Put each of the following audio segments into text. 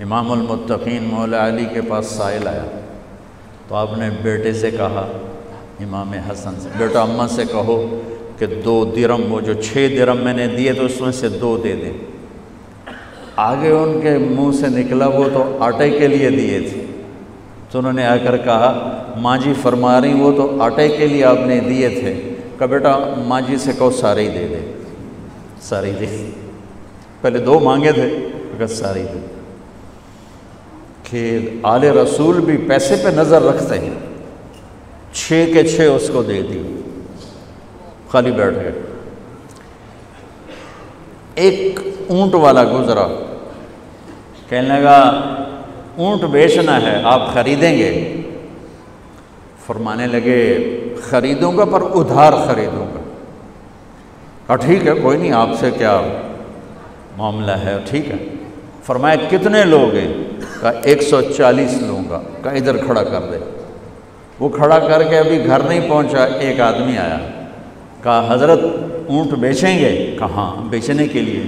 امام المتقین مولا علی کے پاس سائل آیا تو آپ نے بیٹے سے کہا، امام حسن سے، بیٹا اماں سے کہو کہ 2 درم، وہ جو 6 درم میں نے دیے تو اس میں سے 2 دے دیں۔ آگے ان کے منہ سے نکلا وہ تو آٹے کے لیے دیے تھے، تو انہوں نے آ کر کہا ماں جی فرما رہی وہ تو آٹے کے لیے آپ نے دیے تھے، کہا بیٹا ماں جی سے کہو سارے ہی دے دے، سارے ہی دے۔ پہلے 2 مانگے تھے، کہا سارے ہی دے۔ کہ آل رسول بھی پیسے پہ نظر رکھتے ہیں، 6 کے 6 اس کو دے دی، خالی بیٹھ گئے۔ ایک اونٹ والا گزرا، کہنے لگا اونٹ بیچنا ہے، آپ خریدیں گے؟ فرمانے لگے خریدوں گا پر ادھار خریدوں گا۔ کہا ٹھیک ہے کوئی نہیں، آپ سے کیا معاملہ ہے، ٹھیک ہے۔ فرمایا کتنے لوگ ہیں؟ کہا 140 لوں گا۔ کہا ادھر کھڑا کر دے۔ وہ کھڑا کر کے ابھی گھر نہیں پہنچا، ایک آدمی آیا، کہا حضرت اونٹ بیچیں گے؟ کہا ہاں بیچنے کے لیے،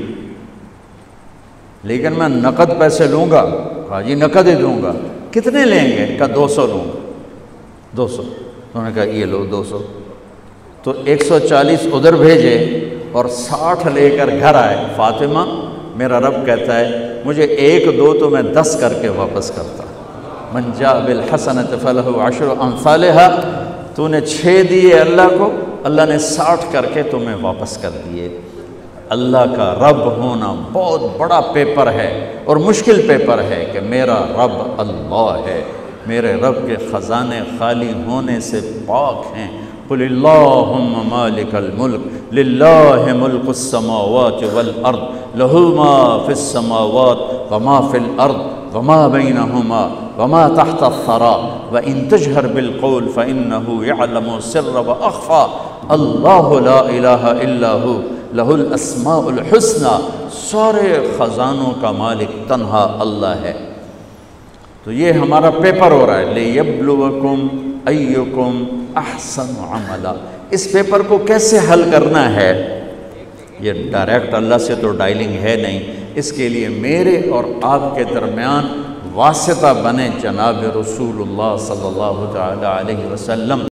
لیکن میں نقد پیسے لوں گا۔ کہا جی نقد ہی دوں گا۔ کتنے لیں گے؟ کہا 200 لوں گا۔ 200۔ انہوں نے کہا یہ لو 200۔ تو 140 ادھر بھیجے اور 60 لے کر گھر آئے۔ فاطمہ میرا رب کہتا ہے مجھے 1 2 تو میں 10 کر کے واپس کرتا۔ من جاء بالحسنۃ فلہ 10 امثالھا، تو نے 6 دیے اللہ کو، اللہ نے 60 کر کے تمہیں واپس کر دیے۔ اللہ کا رب ہونا بہت بڑا پیپر ہے اور مشکل پیپر ہے کہ میرا رب اللہ ہے، میرے رب کے خزانے خالی ہونے سے پاک ہیں۔ قل اللہم مالک الملک للہ ملک السماوات والارض لہ ما فی السماوات وما فی الارض وما بینہما وما تحت الثری وان تجہر بالقول فانہ یعلم السر واخفی اللہ لا الہ الا ہو لہ الاسماء الحسنی، سارے خزانوں کا مالک تنہا اللہ ہے۔ تو یہ ہمارا پیپر ہو رہا ہے، لیبلوکم ایکم احسن عملا۔ اس پیپر کو کیسے حل کرنا ہے؟ یہ ڈائریکٹ اللہ سے تو ڈائلنگ ہے نہیں، اس کے لیے میرے اور آپ کے درمیان واسطہ بنے جناب رسول اللہ صلی اللہ تعالی علیہ وسلم۔